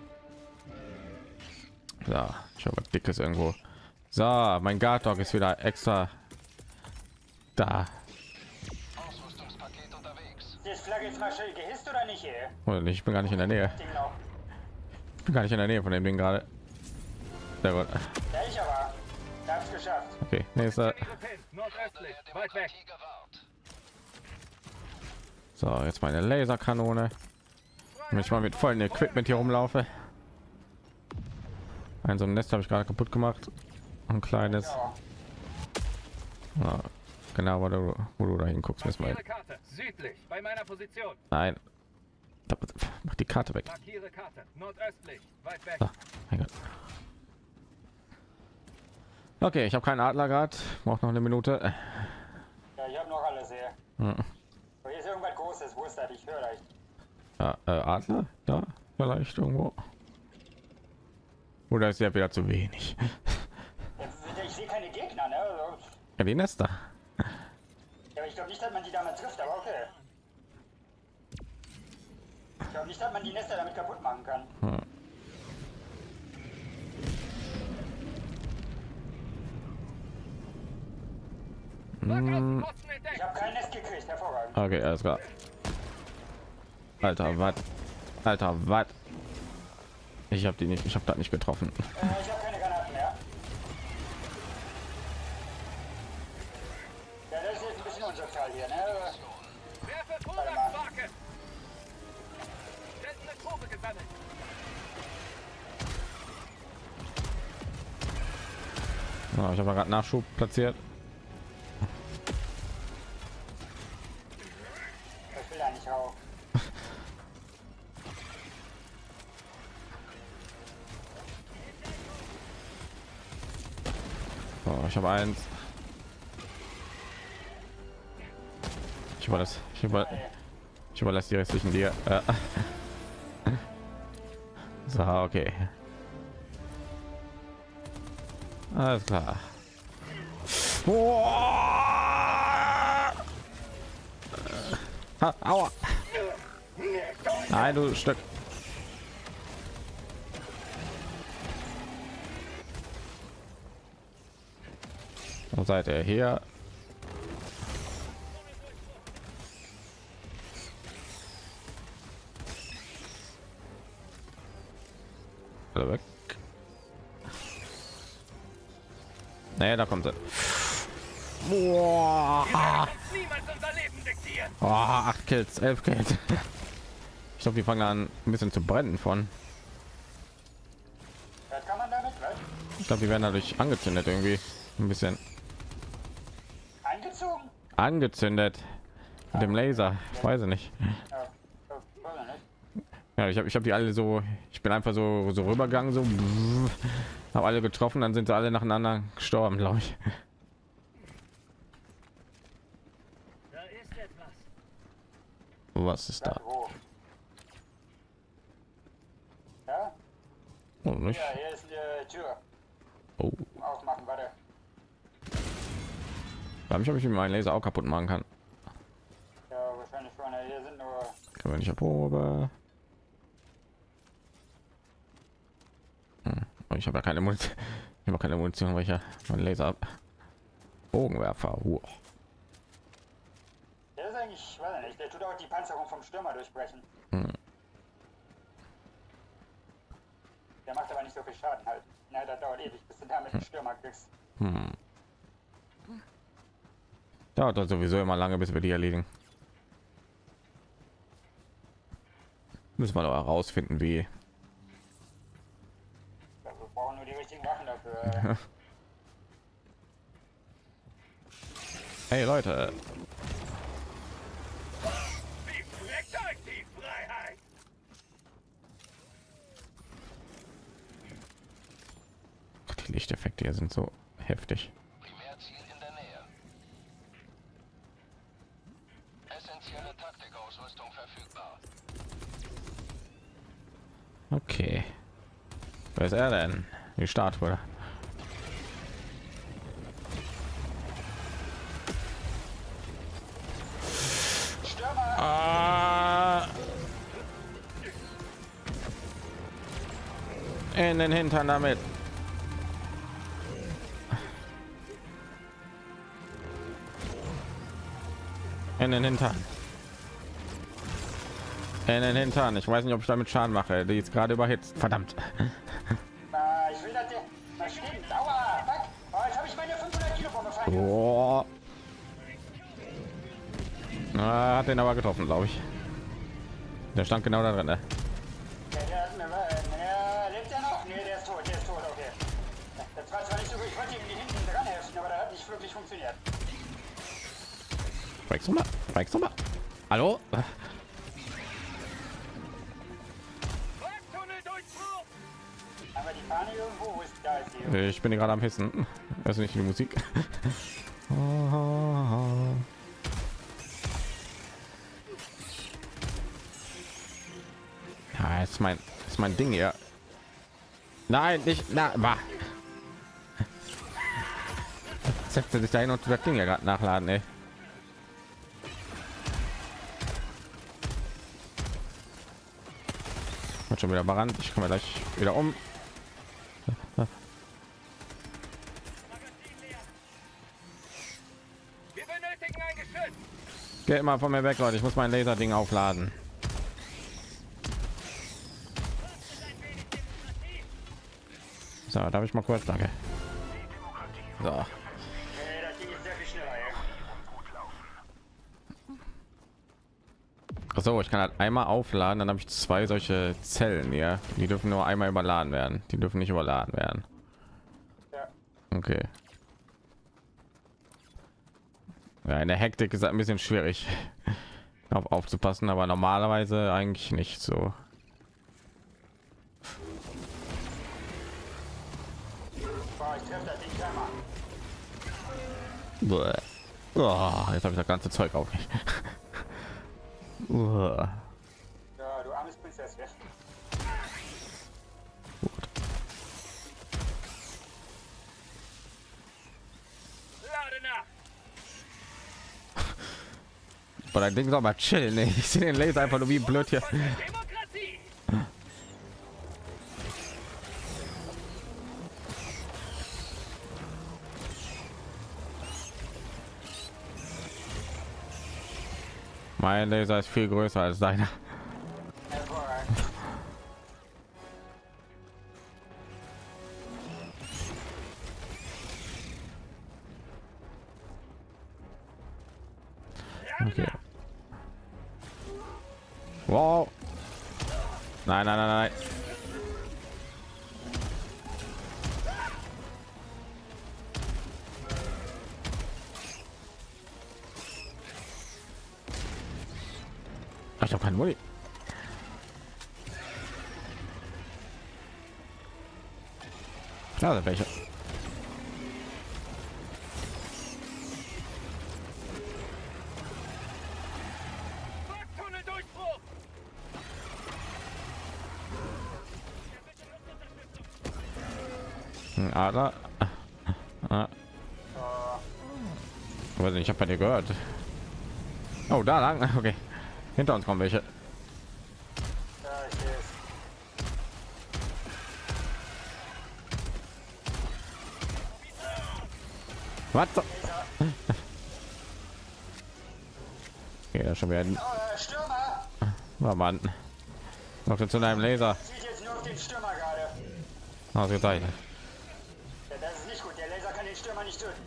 S1: So, schon was Dickes irgendwo. So, mein Guard Dog ist wieder extra da.
S3: Ausrüstungspaket unterwegs.
S2: Ist die Flagge jetzt mal schön gehisst oder nicht, ey?
S1: Und ich bin gar nicht in der Nähe.
S2: Ding noch.
S1: Ich bin gar nicht in der Nähe von dem Ding gerade. Sehr gut.
S2: Ja, ich aber. Da hab's geschafft.
S1: Okay, nächster.
S3: Nordöstlich, weit weg.
S1: So, jetzt meine Laserkanone. Wenn ich mal mit vollem Equipment hier rumlaufe. Ein so ein Nest habe ich gerade kaputt gemacht. Ein kleines.
S2: Ja.
S1: Ja, genau, wo du, wo du da hinguckst, müssen wir.
S3: Markiere Karte, südlich, bei meiner Position.
S1: Nein. Da- Mach die Karte weg.
S3: Markiere Karte, nordöstlich, weit weg.
S1: Ah, mein Gott. Okay, ich habe keinen Adler gerade. Braucht noch eine Minute.
S2: Ja, ich hab noch alles, ey.
S1: Hm.
S2: Aber hier ist irgendwas Großes. Wo ist das? Ich höre euch.
S1: Ja, äh, Adler? Da vielleicht irgendwo. Oder ist ja wieder zu wenig?
S2: Ja, ich sehe keine Gegner, ne? Also,
S1: Ja, die Nester.
S2: ja, aber ich glaube nicht, dass man die damit trifft, aber okay. Ich glaube nicht, dass man die Nester damit kaputt machen kann.
S1: Hm. Hm.
S3: Posten entdeckt.
S2: Ich habe kein Nest gekriegt, hervorragend.
S1: Okay, alles klar. Alter, was? Alter, was? Ich habe die nicht, ich habe da nicht getroffen.
S2: Äh, ich habe keine Granaten mehr. Ja, das ist jetzt ein bisschen unsozial hier, ne?
S3: Werfe Vorwärtswake. Seltene Probe gesammelt.
S1: Oh, ich habe gerade Nachschub platziert.
S2: Ich will da nicht rauf.
S1: Oh, ich habe eins. Ich überlasse, ich, über, ich überlasse die restlichen dir. Äh. So, okay. Alles klar. Boah! Ha, aua. Nein, du Stück. Wo seid ihr hier? Alle weg. Nee, da kommt sie. Boah. Oh, acht Kills, elf Kills. Ich glaube, die fangen an ein bisschen zu brennen von.
S2: Was kann man damit? Was?
S1: Ich glaube, die werden dadurch angezündet irgendwie. Ein bisschen
S2: Angezogen?
S1: angezündet mit dem Laser. Ich weiß es nicht.
S2: Ja, oh, weiß ich nicht.
S1: Ja, ich habe ich habe die alle so. Ich bin einfach so so rübergegangen, so habe alle getroffen, dann sind sie alle nacheinander gestorben, glaube ich.
S7: Da ist etwas.
S1: Was ist da?
S2: Wo? Ja?
S1: Oh, nicht.
S2: Ja, hier ist eine Tür.
S1: Oh,
S2: Aufmachen, warte.
S1: ich habe ich meinen Laser auch kaputt machen kann.
S2: Ja, wahrscheinlich schon. Hier sind nur...
S1: Können wir nicht Probe. Hm. Oh, ich habe ja keine Munition. Ich habe keine Munition, weil ich ja meinen Laser ab. Bogenwerfer. Wow.
S2: Der ist eigentlich, weiß ich nicht, der tut auch die Panzerung vom Stürmer durchbrechen.
S1: Hm.
S2: Der macht aber nicht so viel Schaden halt. Na, das dauert ewig, bis du da mit dem Stürmer kriegst.
S1: Hm. Dauert das sowieso immer lange, bis wir die erledigen. Müssen wir doch herausfinden, wie.
S2: Ja, wir brauchen nur die richtigen Waffen dafür.
S1: Hey Leute, die Lichteffekte hier sind so heftig.
S3: Primärziel in der Nähe. Essentielle Taktikausrüstung verfügbar.
S1: Okay, wer ist er denn? Die Statue.
S2: Stürmer!
S1: Ah. In den Hintern damit. In den Hintern. In den Hintern. Ich weiß nicht, ob ich damit Schaden mache. Die ist gerade überhitzt. Verdammt.
S2: Ah, ich will, dass der... Was stimmt? Aua! Fuck! Oh, jetzt habe ich meine fünfhundert Kilo Bombe fallen.
S1: Oh. Na, hat den aber getroffen, glaube ich. Der stand genau da drin. Ne?
S2: Der, der hat mir... Äh, lebt er noch? Nee, der ist tot. Der ist tot, okay. Das war zwar nicht so gut. Ich wollte ihm die hinten dran helfen, aber das hat nicht wirklich funktioniert.
S1: Rex mal. Rex mal. Hallo?
S2: Haben wir die Fahne irgendwo? Wo ist da? Ist die?
S1: Ich bin hier gerade am Hissen. Das ist nicht die Musik. Ja, ist mein ist mein Ding hier. Nein, nicht. Na, war. Setzte sich dahin und das Ding ja gerade nachladen, ey. Wird schon wieder berannt. Ich komme gleich wieder um.
S7: Wir benötigen ein Geschütz.
S1: Geht mal von mir weg, Leute. Ich muss mein Laserding aufladen. So, darf ich mal kurz, danke. So.
S2: Nee, das Ding ist sehr viel schneller, ja.
S1: So, ich kann halt einmal aufladen, dann habe ich zwei solche Zellen hier. Die dürfen nur einmal überladen werden. Die dürfen nicht überladen werden.
S2: Ja.
S1: Okay. Ja, in der Hektik ist es ein bisschen schwierig auf aufzupassen, aber normalerweise eigentlich nicht so.
S2: Boah, ich treffe das Ding zweimal.
S1: Bäh. Oh, jetzt habe ich das ganze Zeug auf mich. Uah.
S2: Ja, du armes Prinzesschen.
S7: Lade nach!
S1: Aber dein Ding soll mal chillen, ey. Ich sehe den Laser einfach nur wie blöd hier.
S7: Demokratie!
S1: Mein Laser ist viel größer als deiner.
S2: Hervorragend.
S1: Okay. Wow. Nein, nein, nein, nein. Ich habe keinen Muni. Ja, welche?
S7: Tunnel-Durchbruch!
S1: Ein Adler. Ah. Ich weiß nicht, ich habe bei dir gehört. Oh, da lang. Okay. Hinter uns kommen welche.
S2: Ja, ich sehe es.
S1: Was? Okay, das schon wieder.
S2: Oh, äh, Stürmer!
S1: Oh Mann. Noch zu einem Laser.
S2: Sieht jetzt nur auf den Stürmer gerade.
S1: Ausgezeichnet.
S2: Ja, das ist nicht gut. Der Laser kann den Stürmer nicht töten.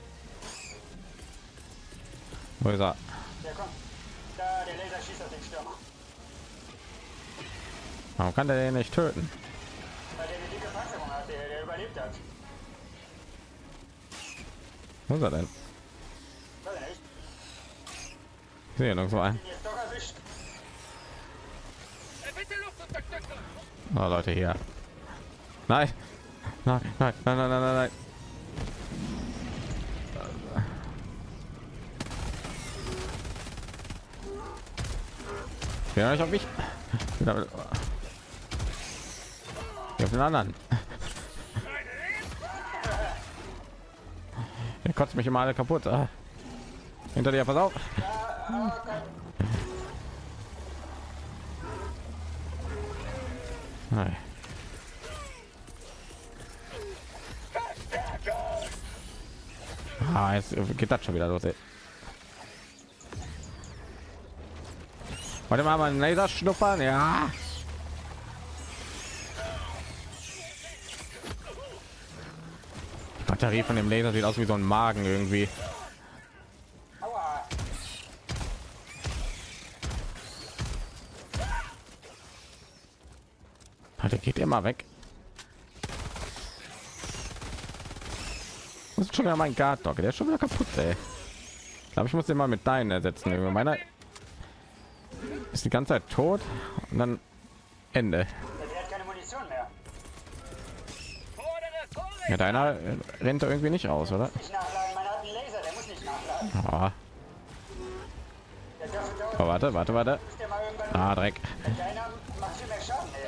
S1: Wo ist er?
S2: Der kommt. Da, der Laser schießt auf den Stürmer.
S1: Warum kann der den nicht töten?
S2: Weil der eine dicke Panzerung hat, der, der überlebt hat.
S1: Wo ist er denn?
S2: Weiß ich nicht.
S1: Ich sehe nirgendwo ein.
S2: Den jetzt doch erwischt.
S7: Äh, Bitte Luftunterstützung!
S1: Oh, Leute, hier. Nein. Nein, nein, nein, nein, nein, nein, nein. Ja, ich auf mich. Wieder- Ich auf den anderen. Er kotzt mich immer alle kaputt. Ah. Hinter dir, pass auf. Nein. Ah, jetzt geht das schon wieder los. Ey. Warte mal, mal einen Laser schnuppern, ja. Die Batterie von dem Laser sieht aus wie so ein Magen irgendwie.
S2: Aua.
S1: Der geht immer weg. Das ist schon wieder mein Guard Dog, der ist schon wieder kaputt, ey. Ich glaube, ich muss den mal mit deinen ersetzen. Irgendwie. Meiner ist die ganze Zeit tot und dann Ende.
S2: Der hat keine Munition mehr.
S7: Fordere Vorrichtung!
S1: Ja, deiner rennt er irgendwie nicht aus, oder?
S2: Nicht nachladen. Meiner hat einen Laser, der muss nicht nachladen.
S1: Ah,
S2: Der darf dauert,
S1: oh, warte, warte, warte.
S2: bis der mal irgendwann.
S1: Ah, Dreck.
S2: Deiner macht viel mehr Schaden, ey.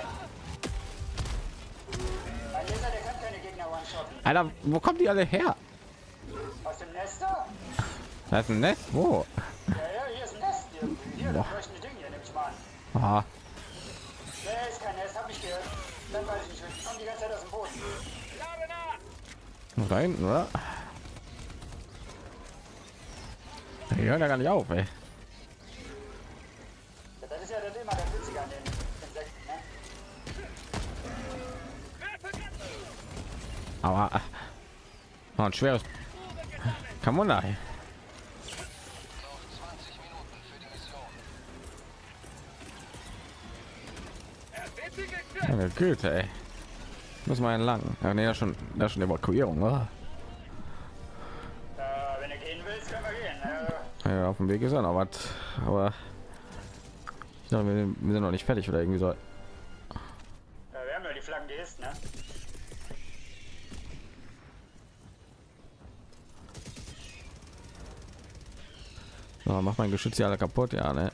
S2: Mein Laser, der kann keine Gegner one-shotten.
S1: Alter, wo kommen die alle her?
S2: Aus dem Nester?
S1: Da ist ein Nest. Wo?
S2: Ja, ja, hier ist ein Nest. Hier, hier das leuchtende Ding hier, nehme ich mal an.
S1: Ah,
S2: Nee, ist kein Nest, hab ich gehört. Dann weiß ich nicht, ich komme die ganze Zeit aus dem Boden.
S7: Lade nach!
S1: noch da hinten, oder? Die hören ja gar nicht auf, ey.
S2: Ja, das ist ja das immer das Witzige an den Insekten, ne?
S1: Aber oh, ein schweres Kamunda.
S3: Noch zwanzig Minuten für die Mission.
S1: Meine Güte, ey. Muss man lang. Ja, nee, das schon, das schon Evakuierung, oder? Ja, auf dem Weg ist er noch was, aber ich glaube, wir, wir sind noch nicht fertig oder irgendwie so.
S2: Ja, wir haben ja die Flaggen gehisst, ne?
S1: So, mach mein Geschütz ja alle kaputt, ja, ne?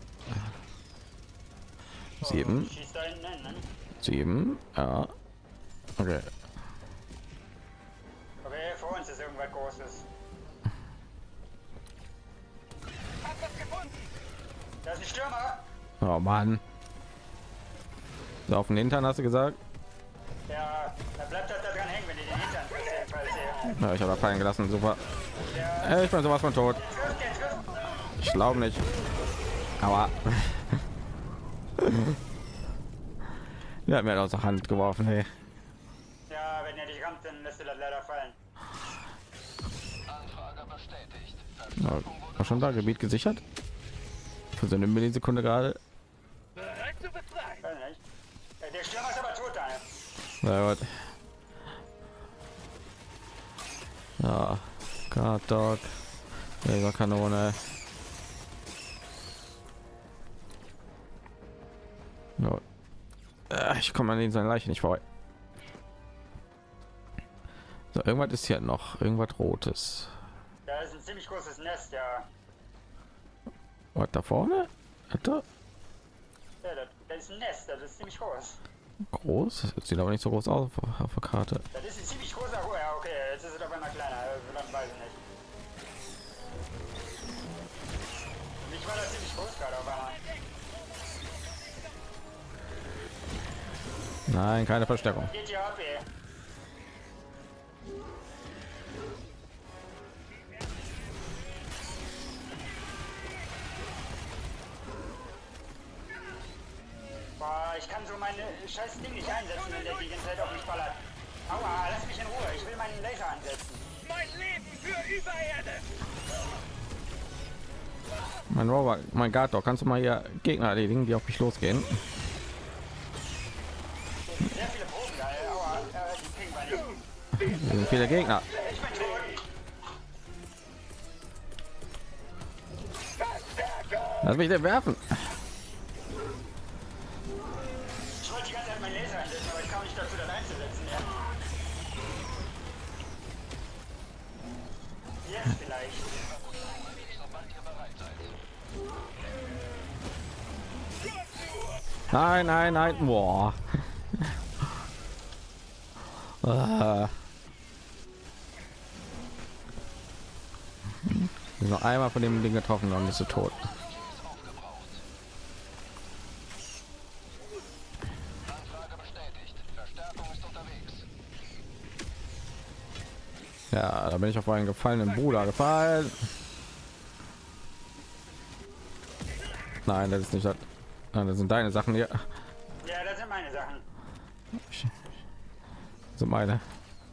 S1: Sieben,
S2: Schießt da hinten hin, ne?
S1: sieben, ja. Okay.
S2: Okay, vor uns ist irgendwas Großes.
S7: Hab was gefunden.
S2: Da ist ein Stürmer.
S1: Oh Mann. So, auf den Hintern hast du gesagt?
S2: Ja, da bleibt halt da dran hängen, wenn die den Hintern falls
S1: Ja, ich habe da fallen gelassen, super. Äh, ich bin sowas von tot.
S2: trifft, der trifft.
S1: Ich glaube nicht. Aber der hat mir aus der Hand geworfen, hey.
S2: Ja, wenn er dich rammt, dann lässt du das leider fallen.
S3: Anfrage bestätigt.
S1: Ja, war schon da Gebiet gesichert? Für so eine Millisekunde gerade.
S7: Bereit zu befreien.
S2: Weiß nicht. Äh, Der Stürmer ist aber tot, Daniel.
S1: Na gut. Ja, Guard Dog, Laserkanone. Ja. Äh, Ich komme an seine Leiche nicht vorbei. So, irgendwas ist hier noch, irgendwas Rotes.
S2: Da ist ein ziemlich großes Nest, ja.
S1: Was da vorne? Alter,
S2: Ja, da, da ist ein Nest, das ist ziemlich groß.
S1: groß? Das sieht aber nicht so groß aus auf, auf der Karte.
S2: Das ist ein ziemlich großer Ruhe. Ja, okay, jetzt ist es auf einmal kleiner. Also, dann weiß ich nicht. Für mich war das ziemlich groß gerade auf einmal.
S1: Nein, keine Verstärkung.
S2: Geht hier ab, ey. Boah, ich kann so meine scheiß Ding nicht einsetzen, wenn der die ganze Zeit auf mich ballert. Aua, lass mich in Ruhe. Ich will meinen Laser ansetzen.
S7: Mein Leben für Übererde.
S1: Mein Rover, mein Guard Dog, kannst du mal hier Gegner erledigen, die auf mich losgehen?
S2: Sehr viele Proben da, ey. Aua, äh, die kriegen wir nicht.
S1: Hier sind viele Gegner.
S2: Ich bin tot.
S1: Lass mich den werfen.
S2: Ich wollte die ganze Zeit meinen Laser einsetzen, aber ich kam nicht dazu, das einzusetzen, ja. Jetzt vielleicht.
S3: Sobald ihr bereit seid.
S1: Nein, nein, nein. Boah. Ah. Noch einmal von dem Ding getroffen und bist du tot.
S3: Anfrage bestätigt. Verstärkung ist unterwegs.
S1: Ja, da bin ich auf einen gefallenen Bruder gefallen. Nein, das ist nicht das. Nein, das sind deine Sachen hier.
S2: Ja, das sind meine Sachen.
S1: Das sind meine.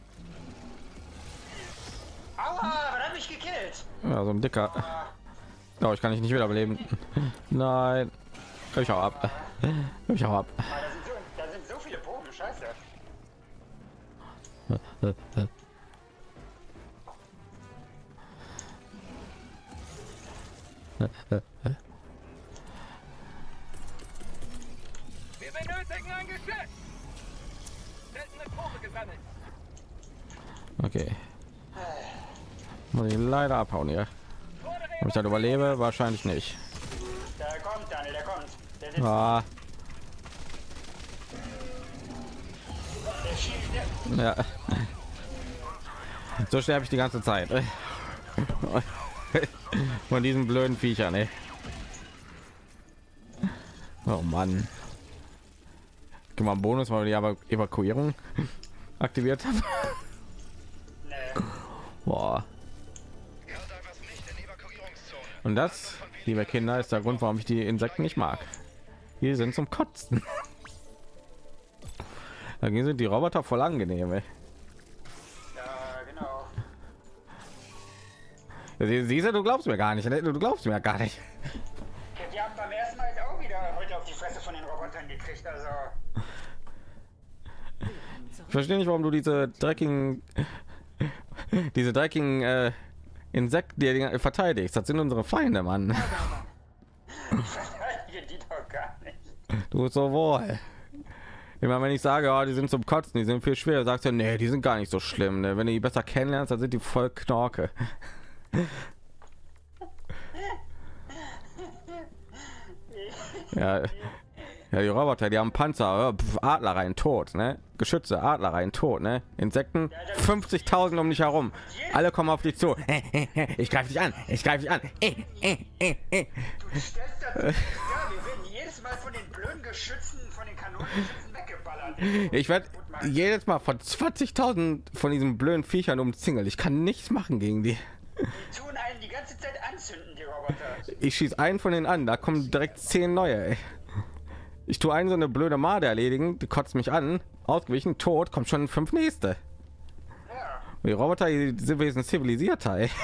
S2: Aua, was hat mich gekillt?
S1: Ja, so ein dicker. Oh, ich kann dich nicht wiederbeleben. Nein. Ich hau ab. Ich hau ab.
S2: Ah, da, sind so, da sind so viele Proben, scheiße.
S7: Wir benötigen ein Geschütz. Seltene Probe gesammelt.
S1: Okay. Muss ich leider abhauen hier.
S7: Fordere
S1: Ob ich das überlebe? Wahrscheinlich nicht.
S2: Der kommt, Daniel, der kommt. Der sitzt,
S1: Ah,
S2: der schießt, der,
S1: ja. So sterbe ich die ganze Zeit. Von diesen blöden Viechern, ey. Oh Mann. Gib mal einen Bonus, weil wir die aber Evakuierung aktiviert haben.
S2: nee.
S1: Boah. Und das, liebe Kinder, ist der Grund, warum ich die Insekten nicht mag. Die sind zum Kotzen. Dagegen sind die Roboter voll angenehm, ey.
S2: Ja, genau.
S1: Sie- Siehst du, du glaubst mir gar nicht, ne? Du glaubst mir gar nicht.
S2: Ja, die haben beim ersten Mal jetzt auch wieder heute auf die Fresse von den Robotern gekriegt, also.
S1: Ich verstehe nicht, warum du diese dreckigen, diese dreckigen äh, Insekten, die du verteidigst. Das sind unsere Feinde, Mann.
S2: Ich verteidige die doch gar nicht.
S1: Du bist so wohl. Immer wenn ich sage, oh, die sind zum Kotzen, die sind viel schwerer, sagst du, nee, die sind gar nicht so schlimm. Ne? Wenn du die besser kennenlernst, dann sind die voll Knorke. Ja, ja, die Roboter, die haben Panzer, Adler rein tot, ne? Geschütze, Adler rein tot, ne? Insekten, fünfzigtausend um dich herum. Alle kommen auf dich zu. Ich greife dich an, ich greife dich an.
S2: Du stellst das, ja, wir werden jedes Mal von den blöden Geschützen, von den Kanonengeschützen weggeballert.
S1: Ich werde jedes Mal von zwanzigtausend von diesen blöden Viechern umzingelt. Ich kann nichts machen gegen die.
S2: Die tun einen die ganze Zeit anzünden, die Roboter.
S1: Ich schieße einen von denen an, da kommen direkt zehn neue. Ey. Ich tue einen so eine blöde Made erledigen, die kotzt mich an, ausgewichen, tot, kommt schon fünf nächste.
S2: Ja.
S1: Die Roboter, die sind wesentlich zivilisierter. Ey.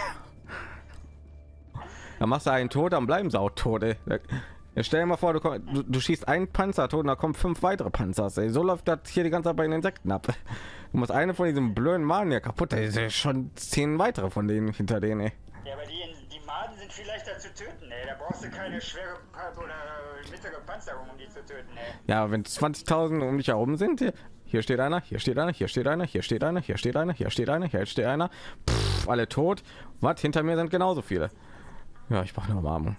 S1: Da machst du einen tot, dann bleiben sie auch tot. Ey. Ja, stell dir mal vor, du, komm, du, du schießt einen Panzer tot und da kommen fünf weitere Panzer. Ey. So läuft das hier die ganze Zeit bei den Insekten ab. Du musst eine von diesen blöden Maden ja kaputt. Da ist schon zehn weitere von denen hinter denen. Ey.
S2: Ja, aber die, die Maden sind viel leichter zu töten, ey. Da brauchst du keine schwere Pa- oder äh, mittlere Panzerung, um die zu töten, ey.
S1: Ja, wenn zwanzigtausend um dich herum sind, hier, hier steht einer, hier steht einer, hier steht einer, hier steht einer, hier steht einer, hier steht einer, hier steht einer. Pff, alle tot. Was? Hinter mir sind genauso viele. Ja, ich brauche eine Umarmung.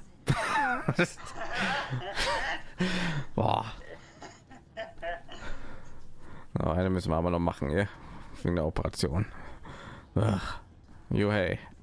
S1: Boah. Oh, eine müssen wir aber noch machen, hier. Wegen der Operation. Ach. Jo, hey.